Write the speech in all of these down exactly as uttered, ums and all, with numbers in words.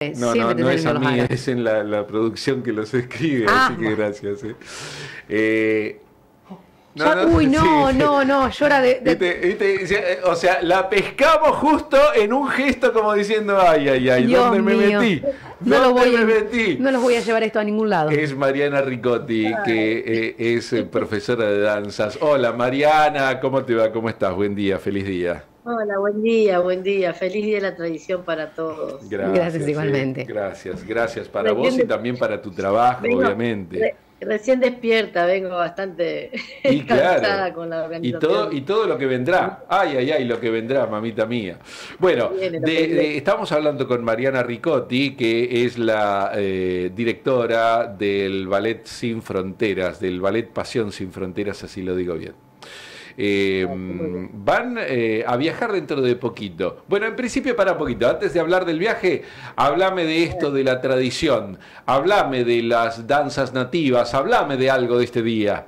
No, no, siempre te no salen es a bien los mí, árabes. es en la, la producción que los escribe, Ah, así que bueno. gracias. eh. Eh, no, Ya, no, uy, sí, no, sí. no, no, llora de, de- Viste, viste, sí, eh, o sea, la pescamos justo en un gesto como diciendo, ay, ay, ay, Dios ¿dónde me mío. metí? No los ¿Dónde voy a, me in- metí? no los voy a llevar esto a ningún lado. Es Mariana Ricotti, que eh, es eh, profesora de danzas. Hola Mariana, ¿cómo te va? ¿Cómo estás? Buen día, feliz día. Hola, buen día, buen día. Feliz día de la tradición para todos. Gracias Gracias, eh, igualmente. gracias, gracias para vos Recién y de- también para tu trabajo, vengo, obviamente. re- recién despierta, vengo bastante Y claro, cansada con la y todo, organización. y todo lo que vendrá. Ay, ay, ay, lo que vendrá, mamita mía. Bueno, Viene lo que de- viene. de- estamos hablando con Mariana Ricotti, que es la eh, directora del Ballet Sin Fronteras, del Ballet Pasión Sin Fronteras, así lo digo bien. Eh, Ah, muy bien. van eh, a viajar dentro de poquito. Bueno, en principio para poquito. Antes de hablar del viaje, háblame de esto, de la tradición. Háblame de las danzas nativas. Háblame de algo de este día.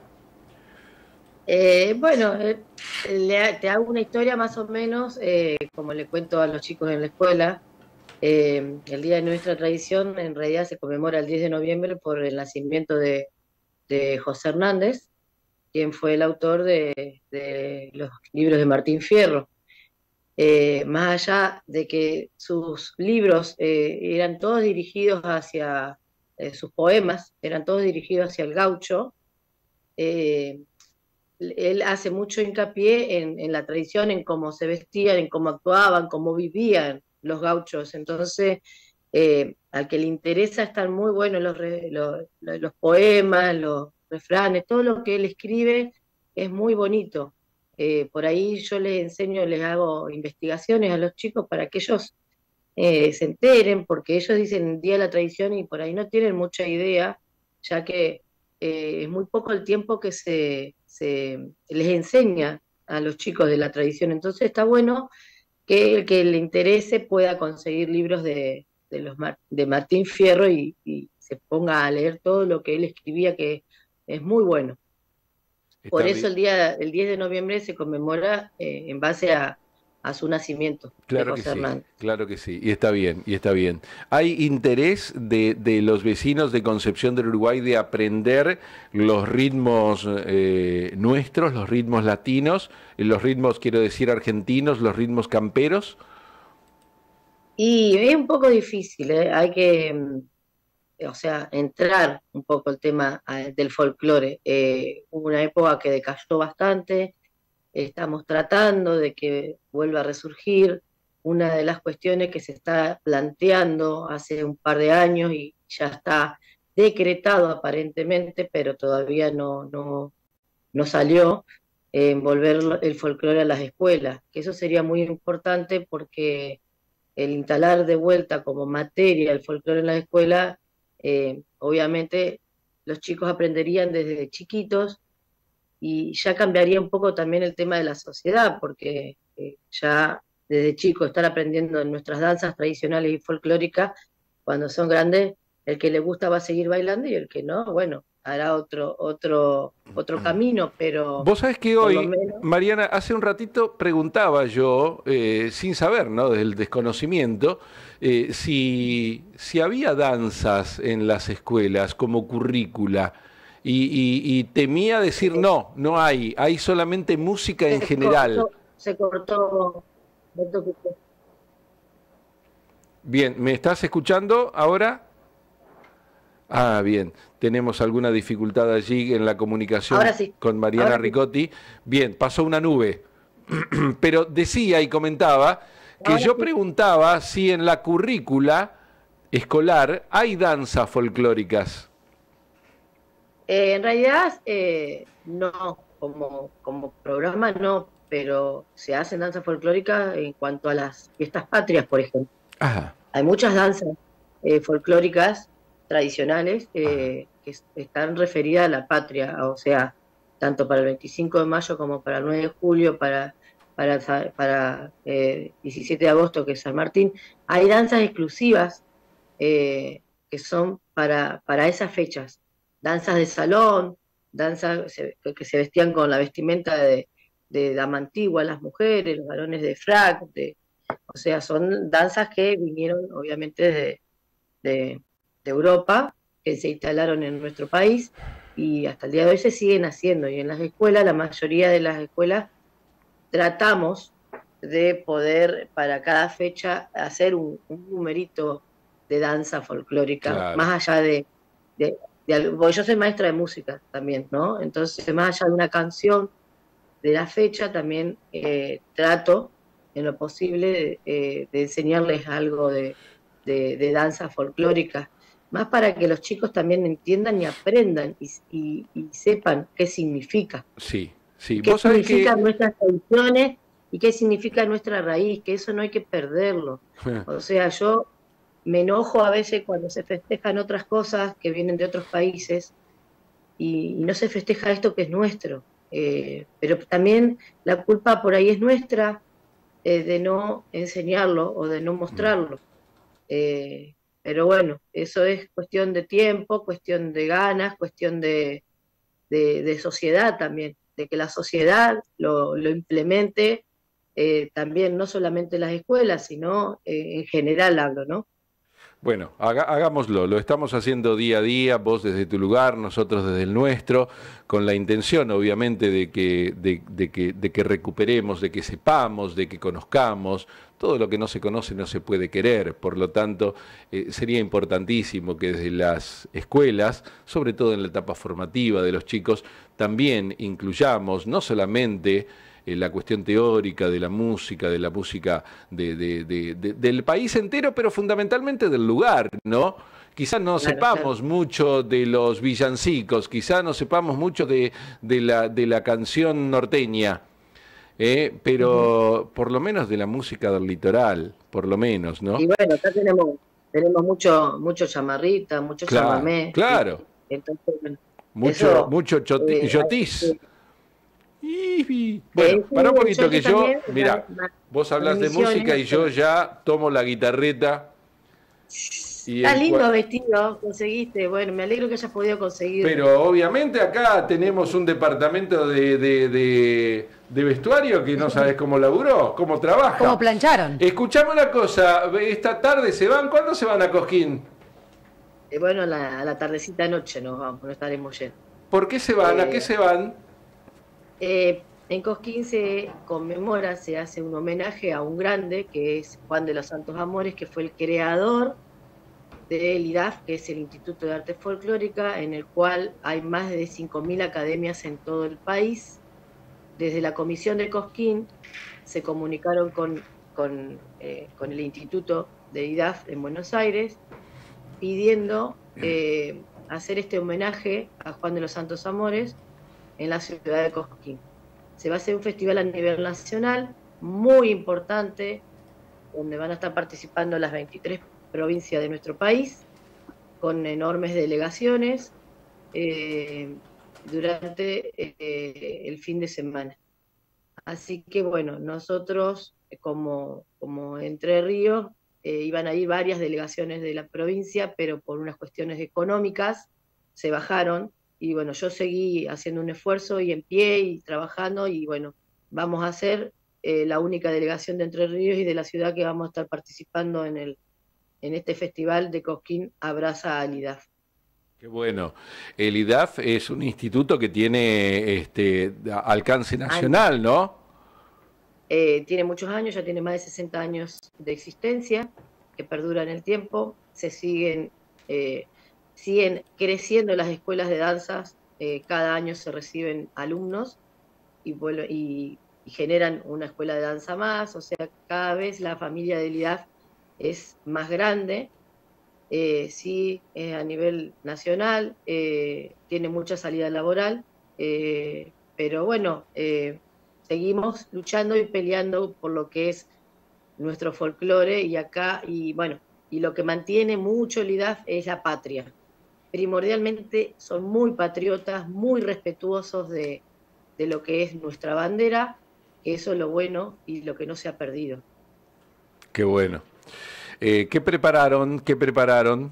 Eh, bueno, eh, le- te hago una historia más o menos, eh, como le cuento a los chicos en la escuela. Eh, el día de nuestra tradición en realidad se conmemora el diez de noviembre por el nacimiento de, de José Hernández, quien fue el autor de, de los libros de Martín Fierro. Eh, más allá de que sus libros eh, eran todos dirigidos hacia, eh, sus poemas eran todos dirigidos hacia el gaucho, eh, él hace mucho hincapié en, en la tradición, en cómo se vestían, en cómo actuaban, cómo vivían los gauchos. Entonces, eh, al que le interesa están muy buenos los, re- los, los poemas, los refranes, todo lo que él escribe es muy bonito. Eh, por ahí yo les enseño, les hago investigaciones a los chicos para que ellos eh, se enteren, porque ellos dicen Día de la Tradición y por ahí no tienen mucha idea, ya que eh, es muy poco el tiempo que se, se les enseña a los chicos de la tradición. Entonces está bueno que el que le interese pueda conseguir libros de, de, los, Mar- de Martín Fierro y, y se ponga a leer todo lo que él escribía, que es muy bueno. Por Está eso bien. el día, el diez de noviembre se conmemora eh, en base a, a su nacimiento de Claro que José sí, Hernández. claro que sí, y está bien, y está bien. ¿Hay interés de, de los vecinos de Concepción del Uruguay de aprender los ritmos eh, nuestros, los ritmos latinos, los ritmos, quiero decir, argentinos, los ritmos camperos? Y es un poco difícil, ¿eh? Hay que, mm, o sea, entrar un poco el tema eh, del folclore. Eh, hubo una época que decayó bastante, estamos tratando de que vuelva a resurgir. Una de las cuestiones que se está planteando hace un par de años y ya está decretado aparentemente, pero todavía no, no, no salió, eh, envolver el folclore a las escuelas, que eso sería muy importante porque el instalar de vuelta como materia el folclore en la escuela, eh, obviamente los chicos aprenderían desde chiquitos y ya cambiaría un poco también el tema de la sociedad, porque eh, ya desde chicos estar aprendiendo nuestras danzas tradicionales y folclóricas, cuando son grandes, el que le gusta va a seguir bailando y el que no, bueno, hará otro, otro, otro camino, pero Vos sabés que por lo hoy, menos Mariana, hace un ratito preguntaba yo, eh, sin saber, ¿no? Desde el desconocimiento, eh, si, si había danzas en las escuelas como currícula. Y, y- y temía decir no, no hay, hay solamente música en se general. cortó, se cortó, Bien, ¿me estás escuchando ahora? Ah, bien, tenemos alguna dificultad allí en la comunicación ahora sí, con Mariana ahora sí, Ricotti. Bien, pasó una nube, pero decía y comentaba que ahora yo sí. preguntaba si en la currícula escolar hay danzas folclóricas. Eh, en realidad, eh, no, como, como programa no, pero se hacen danzas folclóricas en cuanto a las fiestas patrias, por ejemplo. Ajá, Hay muchas danzas eh, folclóricas tradicionales ajá. eh, que es- están referidas a la patria, o sea, tanto para el veinticinco de mayo como para el nueve de julio, para, para, Sa- para eh, diecisiete de agosto, que es San Martín. Hay danzas exclusivas eh, que son para, para esas fechas. Danzas de salón, danzas se- que se vestían con la vestimenta de, de dama antigua, las mujeres, los varones de frac, de, o sea, son danzas que vinieron obviamente de, de Europa que se instalaron en nuestro país y hasta el día de hoy se siguen haciendo. Y en las escuelas, la mayoría de las escuelas, tratamos de poder para cada fecha hacer un, un numerito de danza folclórica, Claro. más allá de, de, de algo, porque yo soy maestra de música también, ¿no? Entonces, más allá de una canción de la fecha, también eh, trato en lo posible de, eh, de enseñarles algo de, de, de danza folclórica, más para que los chicos también entiendan y aprendan y, y, y sepan qué significa. Sí, sí. ¿Qué Vos sabés significan que... nuestras tradiciones y qué significa nuestra raíz? Que eso no hay que perderlo. O sea, yo me enojo a veces cuando se festejan otras cosas que vienen de otros países y, y no se festeja esto que es nuestro. Eh, pero también la culpa por ahí es nuestra eh, de no enseñarlo o de no mostrarlo. Eh, pero bueno, eso es cuestión de tiempo, cuestión de ganas, cuestión de, de, de sociedad también, de que la sociedad lo, lo implemente eh, también, no solamente en las escuelas, sino eh, en general hablo, ¿no? Bueno, haga, hagámoslo, lo estamos haciendo día a día, vos desde tu lugar, nosotros desde el nuestro, con la intención obviamente de que, de, de que, de que recuperemos, de que sepamos, de que conozcamos. Todo lo que no se conoce no se puede querer, por lo tanto eh, sería importantísimo que desde las escuelas, sobre todo en la etapa formativa de los chicos, también incluyamos no solamente la cuestión teórica de la música, de la música de, de, de, de, del país entero, pero fundamentalmente del lugar, ¿no? Quizás no Claro, sepamos claro. mucho de los villancicos, quizás no sepamos mucho de, de, la, de la canción norteña, ¿eh? Pero uh-huh. por lo menos de la música del litoral, por lo menos, ¿no? Y bueno, acá tenemos, tenemos mucho, mucho chamarrita, mucho claro, chamamé. Claro, entonces, bueno, mucho, eso, mucho choti, eh, yotis. Eh, Bueno, eh, para un poquito yo que yo, también, mira, la, la, vos hablas de música y yo ya tomo la guitarreta. Y Está lindo cual... vestido, conseguiste. Bueno, me alegro que hayas podido conseguir. Pero obviamente acá tenemos un departamento de, de, de, de vestuario que no sabes cómo laburó, cómo trabaja. ¿Cómo plancharon? Escuchame una cosa, esta tarde se van, ¿cuándo se van a Cosquín? Eh, bueno, a la, a la tardecita noche nos vamos, no estaremos yendo. ¿Por qué se van? Eh, ¿A qué se van? Eh, en Cosquín se conmemora, se hace un homenaje a un grande que es Juan de los Santos Amores, que fue el creador del I D A F, que es el Instituto de Arte Folclórica, en el cual hay más de cinco mil academias en todo el país. Desde la comisión de Cosquín se comunicaron con, con, eh, con el Instituto de I D A F en Buenos Aires, pidiendo eh, hacer este homenaje a Juan de los Santos Amores en la ciudad de Cosquín. Se va a hacer un festival a nivel nacional muy importante, donde van a estar participando las veintitrés provincias de nuestro país, con enormes delegaciones eh, durante eh, el fin de semana. Así que bueno, nosotros como, como Entre Ríos eh, iban a ir varias delegaciones de la provincia, pero por unas cuestiones económicas se bajaron. Y bueno, yo seguí haciendo un esfuerzo y en pie y trabajando y bueno, vamos a ser eh, la única delegación de Entre Ríos y de la ciudad que vamos a estar participando en, el, en este festival de Cosquín Abraza al I D A F. Qué bueno. El I D A F es un instituto que tiene este alcance nacional, ¿no? Eh, tiene muchos años, ya tiene más de sesenta años de existencia, que perdura en el tiempo, se siguen... Eh, siguen creciendo las escuelas de danzas, eh, cada año se reciben alumnos y, bueno, y, y generan una escuela de danza más, o sea, cada vez la familia del I D A F es más grande, eh, sí, eh, a nivel nacional, eh, tiene mucha salida laboral, eh, pero bueno, eh, seguimos luchando y peleando por lo que es nuestro folclore y acá, y bueno, y lo que mantiene mucho el I D A F es la patria. Primordialmente son muy patriotas, muy respetuosos de, de lo que es nuestra bandera, que eso es lo bueno y lo que no se ha perdido. Qué bueno. Eh, ¿Qué prepararon? ¿Qué prepararon?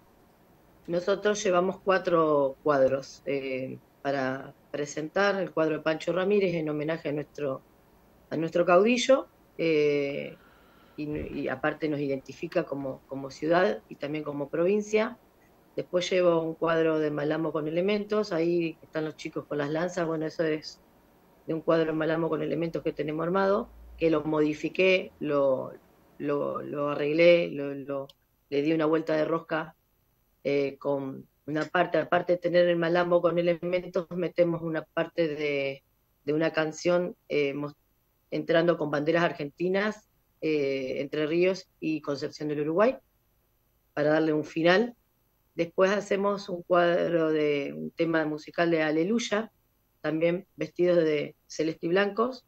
Nosotros llevamos cuatro cuadros eh, para presentar, el cuadro de Pancho Ramírez en homenaje a nuestro, a nuestro caudillo, eh, y, y aparte nos identifica como, como ciudad y también como provincia. Después llevo un cuadro de Malambo con elementos, ahí están los chicos con las lanzas, bueno, eso es de un cuadro de Malambo con elementos que tenemos armado, que lo modifiqué, lo, lo, lo arreglé, lo, lo, le di una vuelta de rosca eh, con una parte, aparte de tener el Malambo con elementos, metemos una parte de, de una canción eh, entrando con banderas argentinas, eh, Entre Ríos y Concepción del Uruguay, para darle un final. Después hacemos un cuadro de un tema musical de Aleluya, también vestidos de celeste y blancos.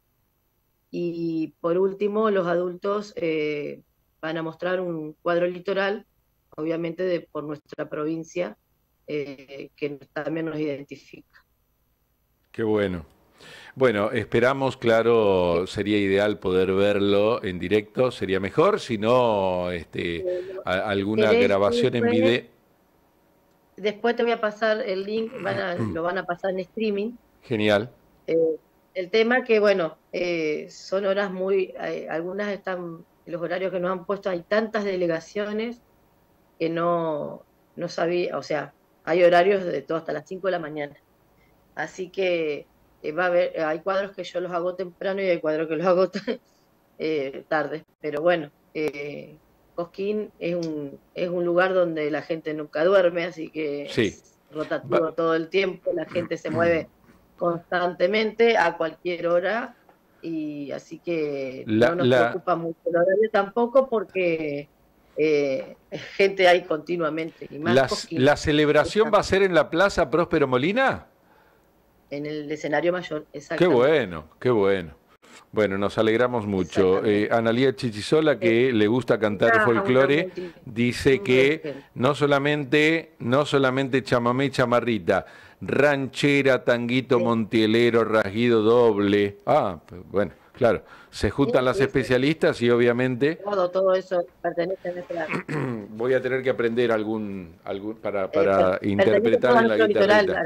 Y por último, los adultos eh, van a mostrar un cuadro litoral, obviamente de, por nuestra provincia, eh, que también nos identifica. Qué bueno. Bueno, esperamos, claro, sería ideal poder verlo en directo, sería mejor, si no, este, a, alguna grabación en video. Después te voy a pasar el link, van a, lo van a pasar en streaming. Genial. Eh, el tema que, bueno, eh, son horas muy, eh, algunas están, los horarios que nos han puesto, hay tantas delegaciones que no, no sabía, o sea, hay horarios de todo hasta las cinco de la mañana. Así que eh, va a haber, hay cuadros que yo los hago temprano y hay cuadros que los hago eh, tarde. Pero bueno, eh, Cosquín es un, es un lugar donde la gente nunca duerme, así que sí. es rotativo todo el tiempo, la gente se mueve constantemente a cualquier hora, y así que la, no nos la... preocupa mucho el horario tampoco, porque eh, gente hay continuamente. Y más Las, ¿La celebración va a ser en la Plaza Próspero Molina? En el escenario mayor, exactamente. Qué bueno, qué bueno. Bueno, nos alegramos mucho. Eh, Analía Chichisola, que eh, le gusta cantar ah, folclore, dice que no solamente, no solamente chamamé y chamarrita, ranchera, tanguito, sí. montielero, rasguido doble. Ah, bueno, claro. Se juntan sí, las sí, especialistas sí. y obviamente... Todo, todo eso pertenece a nuestra... Voy a tener que aprender algún, algún para, para eh, interpretar en la guitarra.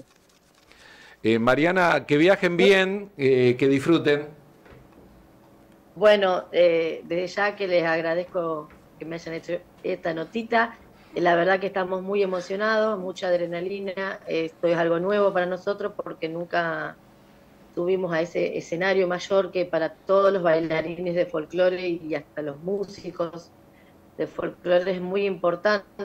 Eh, Mariana, que viajen bien, eh, que disfruten. Bueno, eh, desde ya que les agradezco que me hayan hecho esta notita. Eh, la verdad que estamos muy emocionados, mucha adrenalina. Eh, esto es algo nuevo para nosotros porque nunca tuvimos a ese escenario mayor que para todos los bailarines de folclore y hasta los músicos de folclore es muy importante.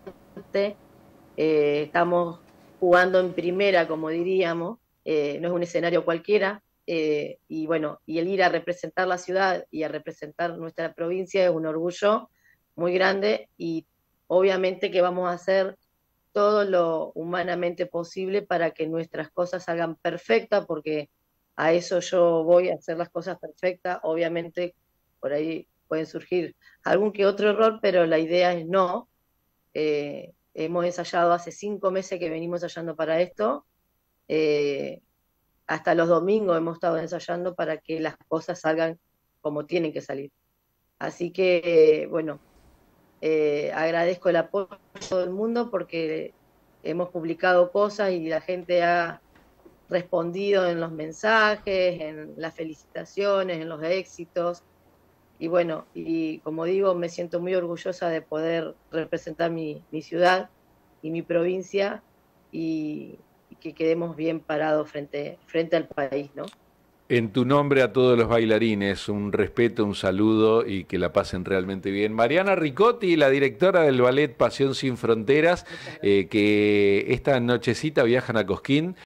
Eh, estamos jugando en primera, como diríamos, eh, no es un escenario cualquiera. Eh, y bueno, y el ir a representar la ciudad y a representar nuestra provincia es un orgullo muy grande, y obviamente que vamos a hacer todo lo humanamente posible para que nuestras cosas salgan perfectas, porque a eso yo voy a hacer las cosas perfectas. Obviamente por ahí pueden surgir algún que otro error, pero la idea es no. Eh, hemos ensayado hace cinco meses que venimos ensayando para esto. Eh, Hasta los domingos hemos estado ensayando para que las cosas salgan como tienen que salir. Así que, bueno, eh, agradezco el apoyo de todo el mundo porque hemos publicado cosas y la gente ha respondido en los mensajes, en las felicitaciones, en los éxitos. Y bueno, y como digo, me siento muy orgullosa de poder representar mi, mi ciudad y mi provincia, y que quedemos bien parados frente, frente al país, ¿no? En tu nombre a todos los bailarines, un respeto, un saludo y que la pasen realmente bien. Mariana Ricotti, la directora del ballet Pasión Sin Fronteras, eh, que esta nochecita viajan a Cosquín.